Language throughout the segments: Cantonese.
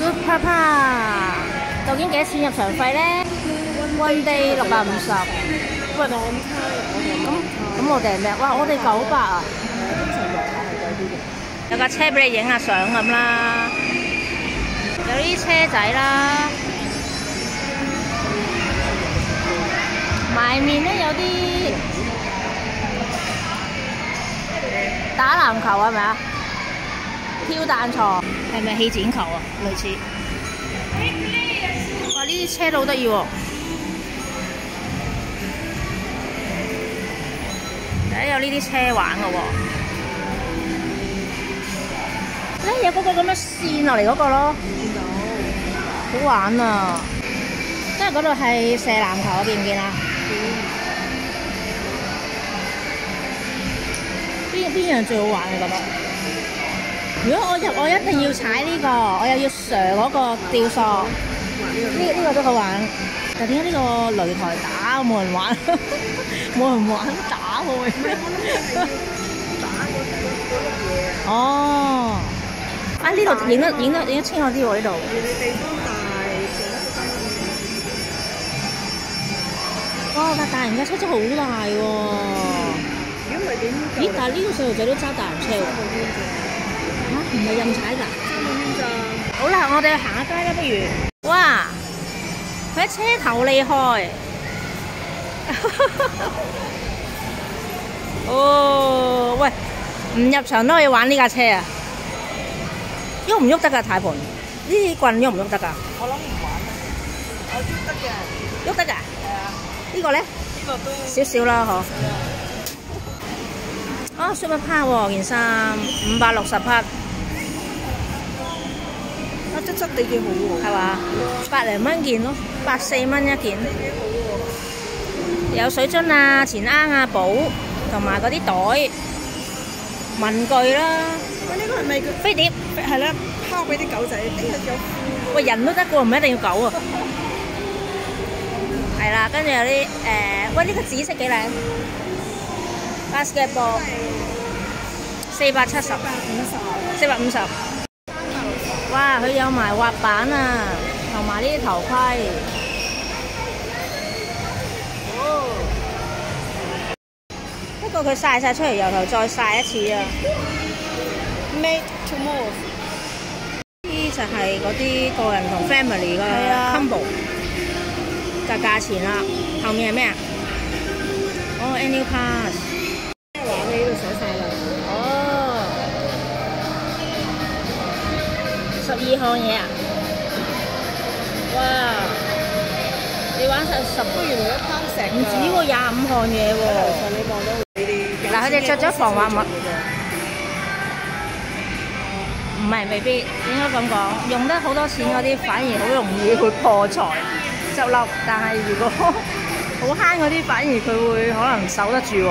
Super Park 究竟幾多錢入場費咧？One day 650。喂，咁我哋係咩？哇！我哋900啊！有架車俾你影下相咁啦，有啲車仔啦，埋面咧有啲打籃球係咪啊？跳彈床係咪氣剪球啊？類似。哇！呢啲車都好得意喎。有呢啲車玩嘅喎。有嗰個咁樣線落嚟嗰個咯，見到，好玩啊！即係嗰度係射籃球，見唔見啊？邊樣最好玩你覺得？如果我入，我一定要踩呢個，我又要上嗰個吊索，呢個都好玩。但點解呢個擂台打冇人玩？冇人玩打喎。哦。啊！呢度影得清楚啲喎，呢度。地方大，哇！架大人架車真係好大喎。如果唔係點？咦？但係呢個細路仔都揸大人車喎。嚇？唔係任踩㗎？好啦，我哋去行下街啦，不如。哇！佢喺車頭厲害。哦，喂！唔入場都可以玩呢架車啊！喐唔喐得㗎？軚盤呢啲棍喐唔喐得㗎？我諗唔玩啦，我喐得嘅。喐得㗎？係啊。呢個咧？呢個都少少啦，嗬。啊 ，Super Park 喎件衫，560匹。啊，質地幾好喎。係嘛？100零蚊件咯，84蚊一件。有水樽啊、錢罌啊、簿，同埋嗰啲袋、文具啦。喂，呢個係咪飛碟？係啦，拋俾啲狗仔。喂，人都得㗎喎，唔一定要狗啊。係啦，跟住有啲喂，呢個紫色幾靚 ，basketball 470，450。哇，佢有埋滑板啊，同埋呢啲頭盔。不過佢曬晒出嚟，由頭再曬一次啊。Make to move 呢就係嗰啲個人同 family 嘅 combo 嘅價錢啦。後面係咩啊？哦 ，annual pass。咩話？你呢度寫晒啦。哦，12項嘢啊！哇！你玩晒10都原來一攤石。唔止喎，25項嘢喎。你望到你哋嗱，佢哋着咗防滑襪。唔係，未必應該咁講。用得好多錢嗰啲，反而好容易會破財執笠。但係如果好慳嗰啲，反而佢會可能守得住喎。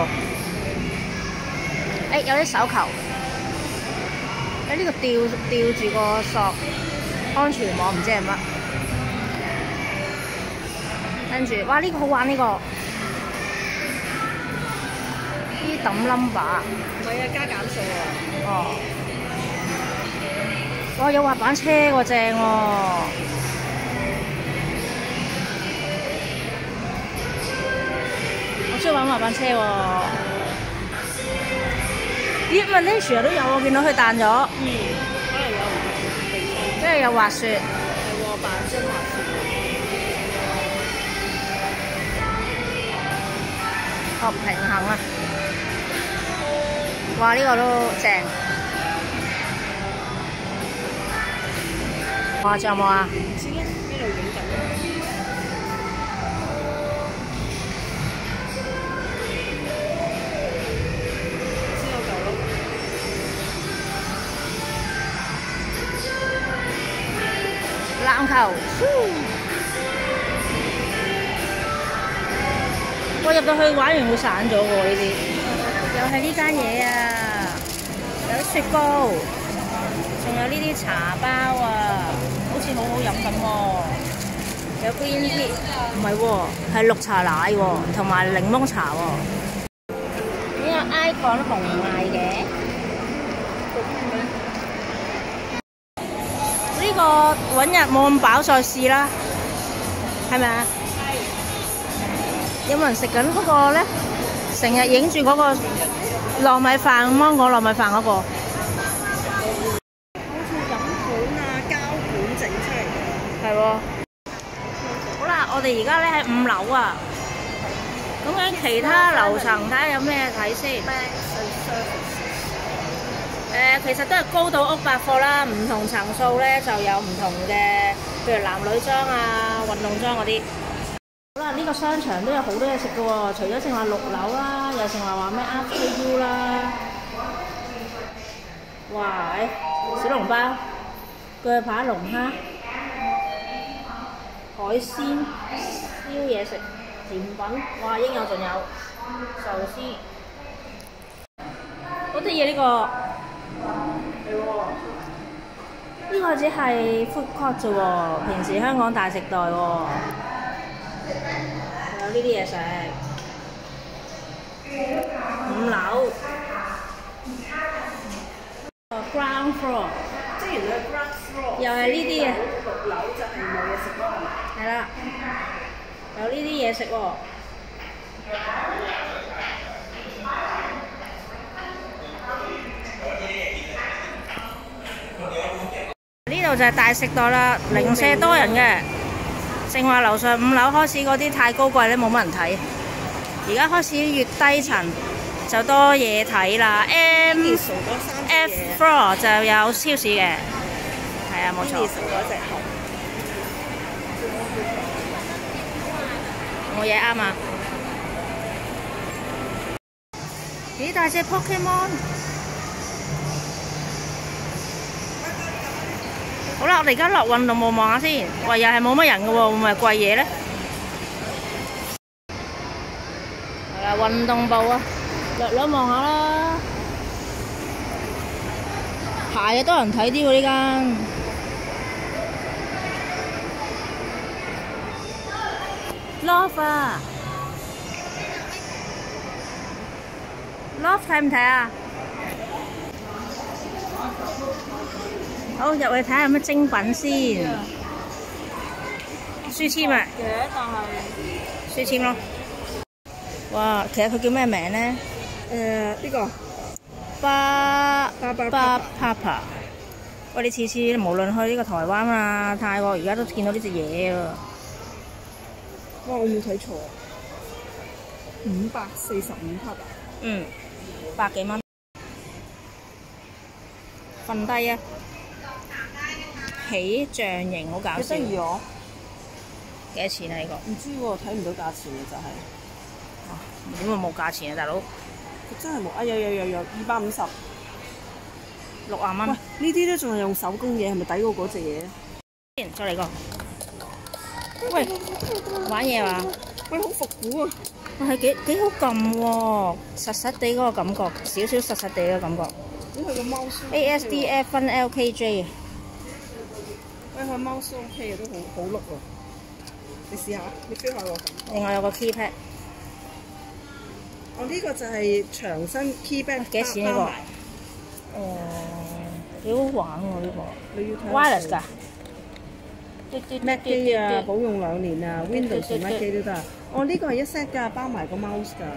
有啲手球，呢個吊住個索，安全網唔知係乜。跟住，哇！呢個好玩呢個，呢抌 number。唔係啊，加減數啊。哦。哇！有滑板車喎，正喎！我中意玩滑板車喎。咦？Malaysia 都有喎，見到佢彈咗。可能有唔同地方。即係有滑雪。係喎，扮真滑雪。學平衡啊！哇！呢個都正。哇！仲有冇啊？唔知咧，呢度影緊。先有嚿咯。籃球。我入到去玩完會散咗喎呢啲。又係呢間嘢啊！有雪糕。仲有呢啲茶包啊，好似好好飲咁喎。有 green tea， 唔係喎，係綠茶奶喎，同埋檸檬茶喎。呢個 icon 紅賣嘅。呢個揾日冇咁飽再試啦，係咪啊？有冇人食緊嗰個咧？成日影住嗰個糯米飯，芒果糯米飯嗰個。 好似飲管啊、膠管整出嚟嘅。 係喎。好啦，我哋而家咧喺5樓啊。咁樣其他樓層睇下有咩睇先。其實都係高島屋百貨啦，唔同層數咧就有唔同嘅，譬如男女裝啊、運動裝嗰啲。好啦，呢個商場都有好多嘢食嘅喎，除咗正話6樓啦，又正話咩 After You 啦，哇！小籠包、鋸扒、龍蝦、海鮮、燒嘢食、甜品，哇！應有盡有，壽司，好得意呢個。呢個只係 food court 啫喎，平時香港大食代喎，有呢啲嘢食。5樓，ground floor， 即係原來 ground floor 又係呢啲嘅。 6樓就係冇嘢食咯，係咪？ 係啦，有呢啲嘢食喎。呢度就係大食代啦，零舍多人嘅。正話樓上5樓開始嗰啲太高貴咧，冇乜人睇。而家開始越低層就多嘢睇啦。F floor 就有超市嘅，係啊，冇錯。冇嘢啱啊！幾大隻 Pokemon！ 好啦，我哋而家落運動部望下先。喂，又係冇乜人嘅喎，會唔會係貴嘢咧？係啦，運動部啊，略略望下啦。鞋啊，多人睇啲喎呢間。Love 啊 ！Love 睇唔睇啊？好，入去睇下有咩精品先。書籤啊？嘅，但係書籤咯。哇，其實佢叫咩名咧？ 呢個巴 Papa。喂，你次次無論去呢個台灣啊、泰國，而家都見到呢隻嘢喎。 哇！我冇睇錯，545克啊！ 嗯，100幾蚊。瞓低啊！起象形好搞笑。幾得意喎！幾多錢啊？呢個？ 唔知喎，睇唔到價錢嘅就係。 點會冇價錢啊，大佬？ 佢真係冇啊！有250，60 蚊。 喂，呢啲都仲係用手工嘢，係咪抵過嗰隻嘢？ 再嚟個。喂，玩嘢嘛？ 喂，好復古啊！ 哇，係幾好撳喎，實實地嗰個感覺，少少實實地嘅感覺。 咦，佢個貓須 ASDF 分 LKJ 啊！ 喂，佢貓須 OK 嘅，都好碌喎。你試下，你 feel 下個感覺。 另外有個 keypad。 哦，呢個就係長身 keypad。 幾錢呢個？幾好玩喎呢個。 你要睇 wireless 㗎。 Mac 機啊，保用2年啊 ，Windows Mac 機都得。哦，呢個係一 set 㗎，包埋個 mouse 㗎。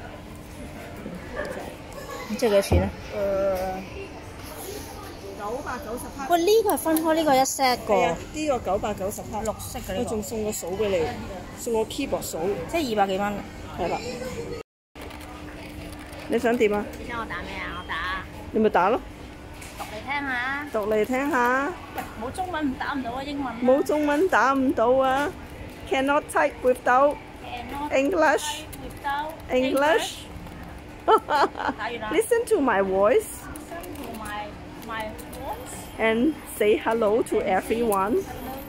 即係幾多錢咧 ？990克。 喂，呢個係分開呢個一 set 個。 係啊，呢個990克。 綠色嘅呢個。 我仲送個掃俾你，送個 keyboard 掃。 即係200幾蚊。 係啦。你想點啊？ 你想我打咩啊？我打。 你咪打咯。 讀嚟聽下。 讀嚟聽下。 冇中文打唔到啊，英文。 冇中文打唔到啊 ！Cannot type without English. English. 打完啦。 Listen to my voice. Listen to my voice. And say hello to everyone.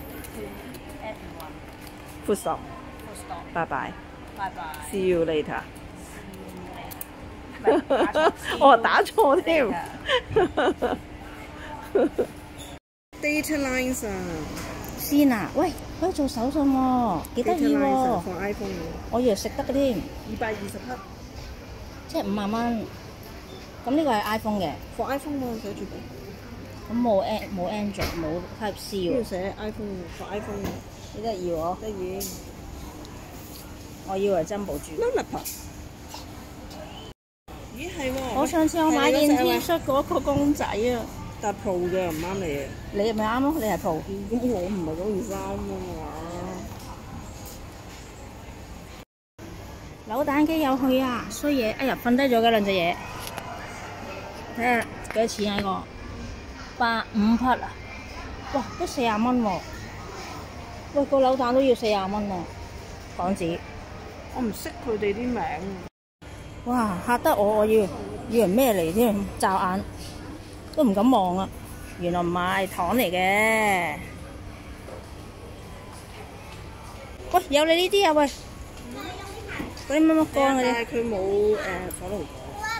Full stop. Bye bye. Bye bye. See you later. 我打錯添。Data lines 啊！ 先啊，喂，可以做手信喎，幾得意喎！ 放 iPhone 嘅。 我以為食得嘅添。 220克。 即係50蚊。咁呢個係 iPhone 嘅。 放 iPhone 喎，寫住咁冇 Android 冇 Type C 喎， 呢度寫 iPhone 個 iPhone 幾得意喎！ 得意。 我以為珍寶珠。 Lollipop。咦係喎！ 我上次我買件 T 恤嗰個公仔啊， 但 Pro 嘅唔啱你。 你係咪啱咯？你係 Pro。 咁我唔係嗰件衫啊嘛。 扭蛋機有去啊，衰嘢！哎呀，瞓低咗嘅兩隻嘢。睇下幾多錢啊？呢個85匹啊！哇，都40蚊喎！喂，個扭蛋都要40蚊喎，港紙。 我唔識佢哋啲名。 哇！嚇得我，以為咩嚟添？驟眼都唔敢望啊！原來唔係糖嚟嘅。喂，有你呢啲啊？喂，嗰啲乜乜乾嗰啲。 但係佢冇火龍果。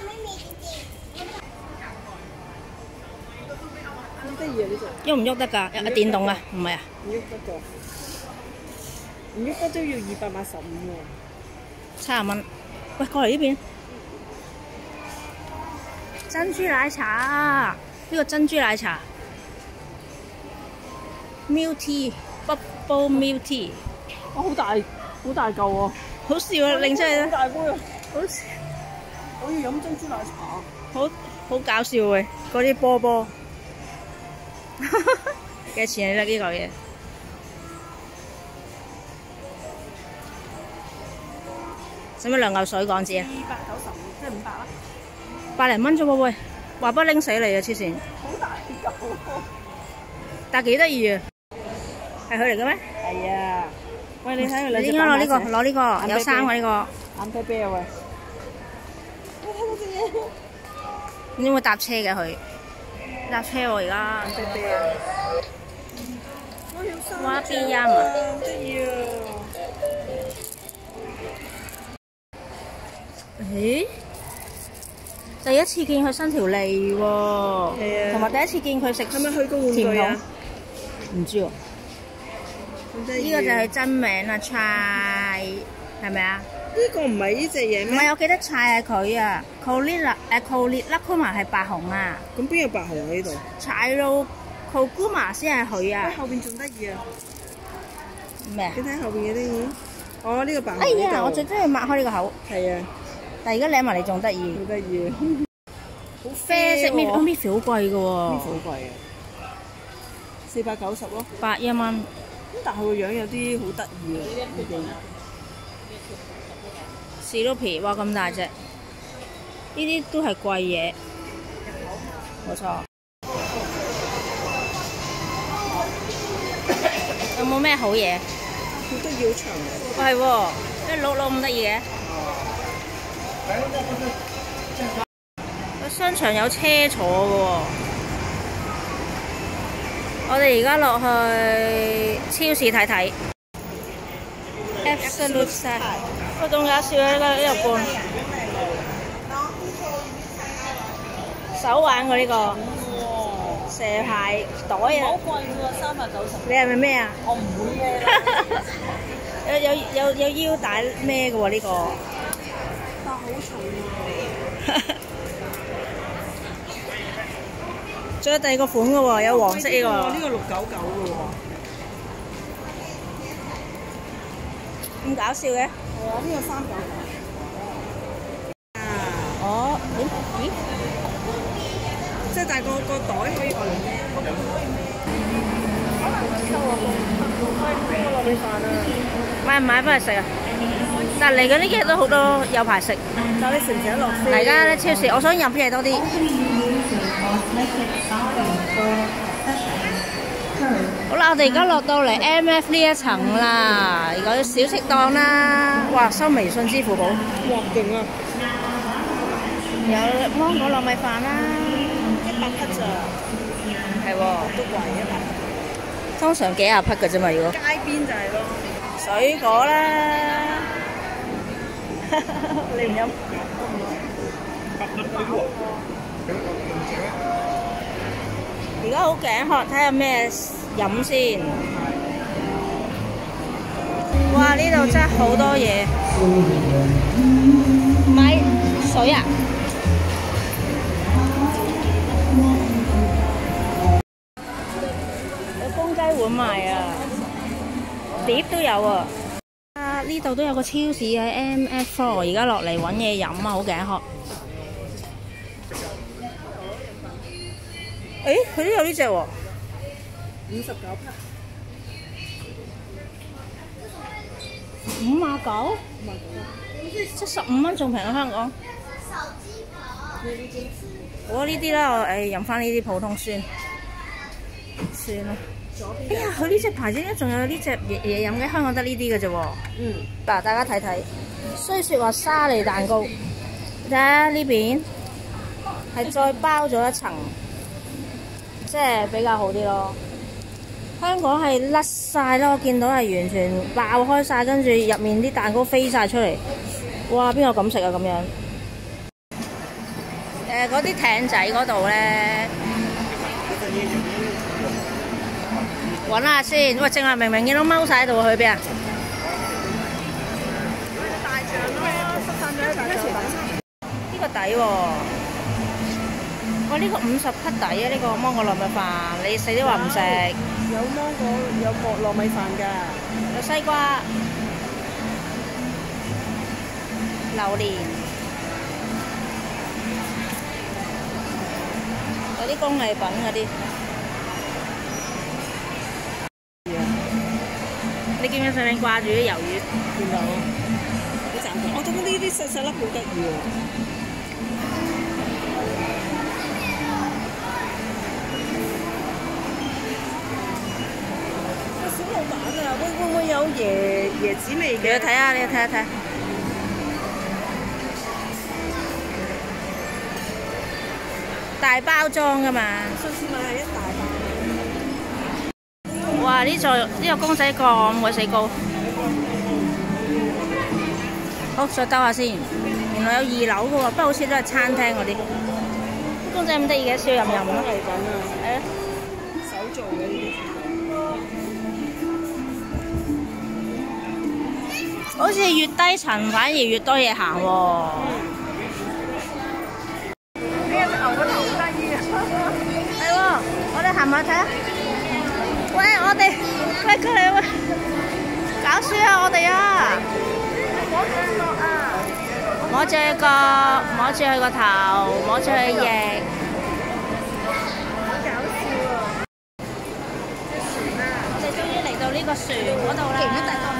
好得意啊！呢隻。 喐唔喐得㗎？電動啊？唔係啊？ 唔喐得㗎。唔喐得都要285喎。 70蚊。喂，過嚟呢邊。珍珠奶茶，呢個珍珠奶茶 ，milk tea，bubble milk tea， 哇，好大嚿喎！ 好笑啊！拎出嚟好大杯啊！ 好笑， 我要飲珍珠奶茶。 好搞笑嘅，嗰啲波波，幾多錢啊？呢嚿嘢？使唔使兩嚿水港紙啊？ 295，即係500啦。 百零蚊啫喎喂，話不拎死你啊！黐線， 好大嚿喎！ 但幾得意啊！係佢嚟嘅咩？ 係啊！喂，你睇佢兩隻。 你應該攞呢個，攞呢個，有衫嘅呢個。 眼啤啤啊喂！你睇嗰隻嘢。 你有冇搭車嘅佢？搭車喎而家。 眼啤啤啊！我有衫。 哇邊音啊！ 好得意啊！ 咦？第一次見佢伸條脷喎，同埋第一次見佢食係咪去過玩具啊？ 唔知喎。呢個就係真名啊，菜係咪啊？ 呢個唔係呢隻嘢咩？ 唔係，我記得菜係佢啊。Kolila 係白熊啊。 咁邊有白熊喺呢度？ 菜到 Koguma 先係佢啊。 後邊仲得意啊！ 咩啊？ 你睇後邊嘅啲嘢。哦，呢個白熊。 哎呀，我最中意擘開呢個口。 係啊。 但係而家舐埋你仲得意。 好得意。好啡色搣好貴嘅喎。 搣好貴啊！490咯。 81蚊。 咁但係佢個樣有啲好得意啊！ 士多啤，哇咁大隻，呢啲都係貴嘢，冇錯。有冇咩好嘢？ 好得意，好長啊！ 係喎，啲鹿咁得意嘅。個商場有車坐嘅喎。我哋而家落去超市睇睇。Absolute Size， 我仲有笑呢個罐，手玩嘅呢個蛇牌袋啊！ 好貴喎，390。 你係咪咩啊？ 我唔會孭。 有腰帶孭嘅喎呢個。 但好重啊！ 仲有第二個款嘅喎，有黃色呢個。 呢個699嘅喎。 咁搞笑嘅？係啊，呢個399。啊！ 哦，咦？ 即係但係個袋可以攞嚟孭。可能收我個落米飯啊！ 買唔買翻嚟食啊？但嚟緊呢幾日都好多有排食。 但你成日落飛。 大家咧超市，我想飲嘢多啲。好啦，我哋而家落到嚟 MF 呢一層啦，而家小食檔啦，哇，收微信支付寶。 哇，勁啊！ 有芒果糯米飯啦 ，100匹咋？ 係喎， 都貴100。 通常幾廿匹嘅啫嘛，如果。 街邊就係咯。 水果啦，你唔飲？而家好頸渴，睇下咩飲先。哇！呢度真係好多嘢。買水啊！ 咁賣啊，碟都有啊。啊，呢度都有個超市喺 MF4，而家落嚟揾嘢飲啊，好頸渴。誒，佢都有呢隻喎 59 ，59，即15蚊仲平喺香港。我呢啲啦，我飲翻呢啲普通酸，算啦。哎呀，佢呢隻牌子咧，仲有呢隻嘢飲嘅，香港得呢啲嘅啫喎。嗱，大家睇睇，雖說話沙梨蛋糕，睇下呢邊係再包咗一層，即係比較好啲咯。香港係甩晒啦，我見到係完全爆開晒，跟住入面啲蛋糕飛晒出嚟。哇！邊個咁食啊咁樣？嗰啲艇仔嗰度咧，揾下先。喂，正話明明見到踎晒喺度，去邊啊？ 大象咯，塞散咗喺大象。 呢個抵喎！哇，呢個50匹抵啊！呢個芒果糯米飯，你死都話唔食。 有芒果，有糯米飯㗎， 有西瓜、榴蓮，有啲工藝品嗰啲。你見唔見上面掛住啲魷魚？ 見到。好賺佢。我覺得呢啲細細粒好得意喎。小老闆啊，會唔會有椰子味嘅？ 你去睇下，你去睇一睇。大包裝㗎嘛。 上次買係一大包。 哇！呢個公仔咁鬼死高。好，再兜下先。原來有2樓嘅喎，不過好似都係餐廳嗰啲。啲公仔咁得意嘅，笑吟吟咯。 藝品啊。 係啊。 手做嘅呢啲。 好似越低層反而越多嘢行喎。 呢隻牛個頭好得意啊！ 係喎，我哋行埋睇下。喂，喂過嚟喂，搞笑啊我哋啊！摸住佢角，摸住佢個頭，摸住佢翼。 好搞笑啊！隻船啊！ 我哋終於嚟到呢個船嗰度啦。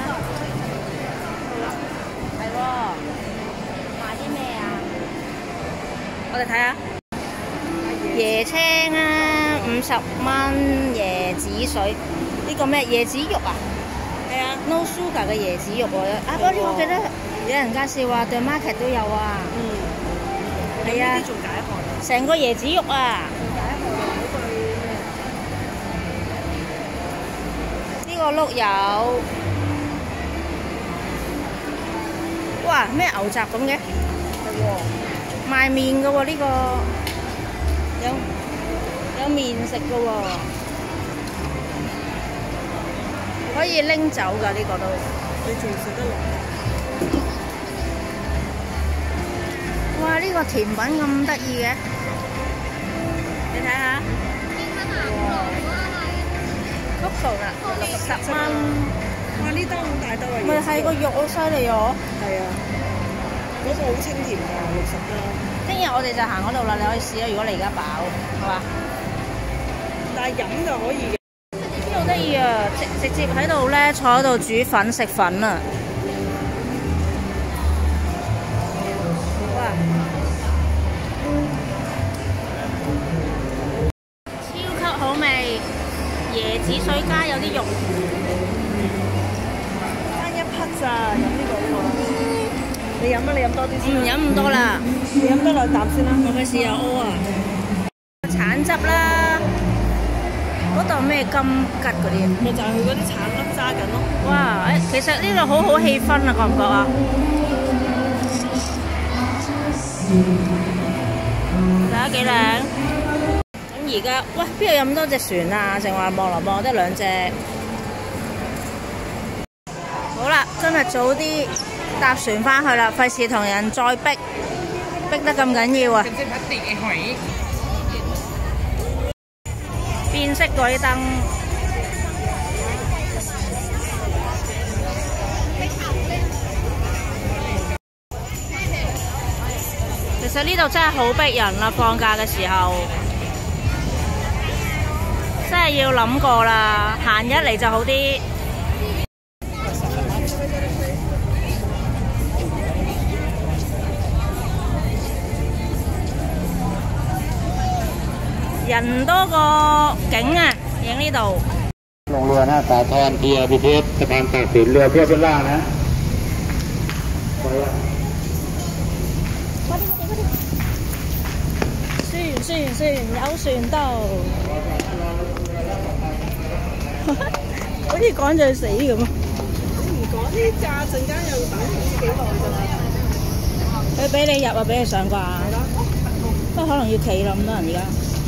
係喎，賣啲咩啊？我哋睇下，椰青啊，50蚊，椰子水，呢個咩椰子肉啊？係啊 ，no sugar 嘅椰子肉喎。啊，不過呢個記得有人介紹話對 market 都有啊。係啊。 呢啲仲解渴。 成個椰子肉啊！呢個碌柚。哇！咩牛雜咁嘅？係喎，賣麵嘅喎呢個，有麵食嘅喎，可以拎走㗎呢個都。 你仲食得落？ 哇！呢個甜品咁得意嘅，你睇下。Coco 啦，60蚊。 哇！呢兜好大兜啊！ 咪係個肉好犀利喎！ 係啊，嗰個好清甜㗎，60蚊。 聽日我哋就行嗰度啦，你可以試啦。如果你而家飽，係嘛？ 但係飲就可以嘅。 呢度好得意啊！直接喺度咧，坐喺度煮粉食粉啊！哇！超級好味，椰子水加有啲肉。 咋飲呢個喎？你飲啊！你飲多啲先。 唔飲咁多啦。 你飲多2啖先啦。 我費事又屙啊！橙汁啦，嗰度咩金桔嗰啲？ 咪就係佢嗰啲橙粒揸緊咯。 哇！其實呢度好好氣氛啊，覺唔覺啊？睇下幾靚。咁而家，喂，邊度有咁多隻船啊？淨話望嚟望得2隻。好啦，今日早啲搭船返去啦，費事同人再逼得咁緊要啊！變色嗰啲燈， 實呢度真係好逼人啦，放假嘅時候真係要諗過啦，閒日嚟就好啲。人多過景啊，影呢度。 ลงเรือนะสาทรเทียพิเทศสะพานตากสินเรือเพื่อเป็นล่างนะ有船到，好似趕住去死咁啊！ 你唔講呢架，陣間又等唔知幾耐㗎啦。 佢俾你入啊，俾你上啩？不過可能要企啦，咁多人而家。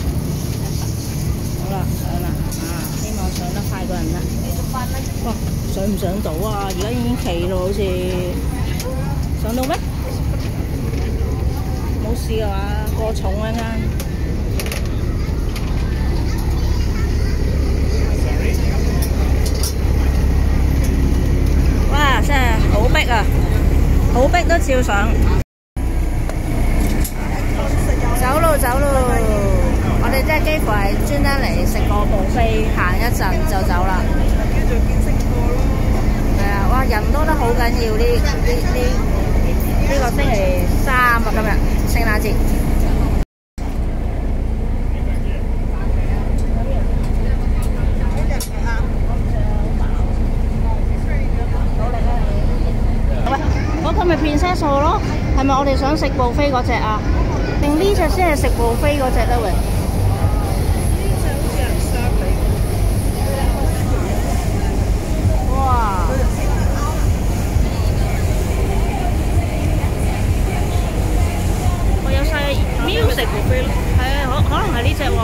好啦，上啦，希望上得快過人啦。哇，上唔上到啊？而家已經企咯，好似上到咩？冇事嘅話，過重一間。哇！真係好逼啊，好逼都照上。走路走路，我哋真係幾乎係專登嚟食個buffet，行一陣就走啦。 繼續見識過咯。 係啊，哇！人多得好緊要呢個星期三啊，今日聖誕節。嗰個咪片車數咯，係咪我哋想食buffet嗰隻啊？定呢隻先係食buffet嗰隻咧？喂， 呢隻好似人相你。 哇！我有晒 music buffet 咯，係啊，可能係呢隻喎。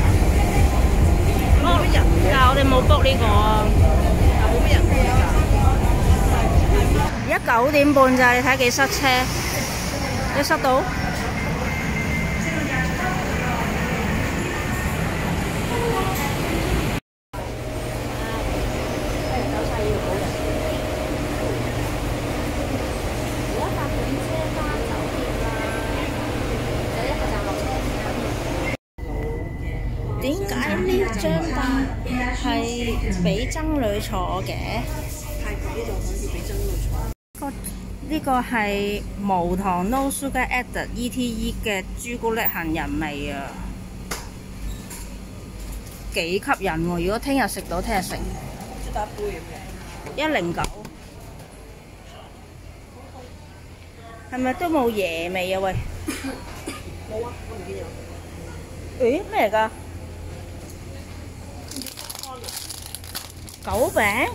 冇乜人嘅， 但係我哋冇 book 呢個啊。 冇乜人㗎。 而家9點半咋，你睇幾塞車？你塞到？點解呢張凳係俾僧侶坐嘅？ 泰國呢度可以俾僧侶坐。 呢個係無糖 no sugar added ETE 嘅朱古力杏仁味啊，幾吸引喎！如果聽日食到，聽日食。 即打杯咁嘅。 109，係咪都冇椰味啊？喂， 冇啊，我唔見有。 誒咩嚟㗎？狗餅？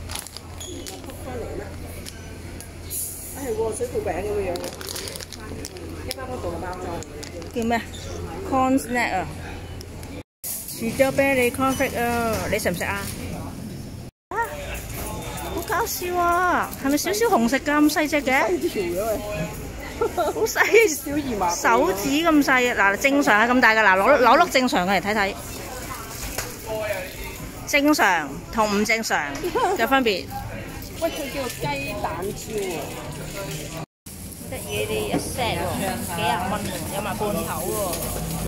係喎，水庫餅咁嘅樣嘅，一包包做嘅包裝。 叫咩 ？Corn snack 啊，薯椒啤梨 cornflake 啊，你食唔食啊？啊，好搞笑啊！係咪少少紅食㗎？咁細隻嘅？ 條嘅喂， 好細， 小兒麻手指咁細啊！嗱，正常係咁大㗎，嗱攞碌正常嘅嚟睇睇。正常同唔正常有分別。 喂，佢叫雞蛋椒喎。 得意啲一 set 喎，幾廿蚊喎，有埋罐頭喎。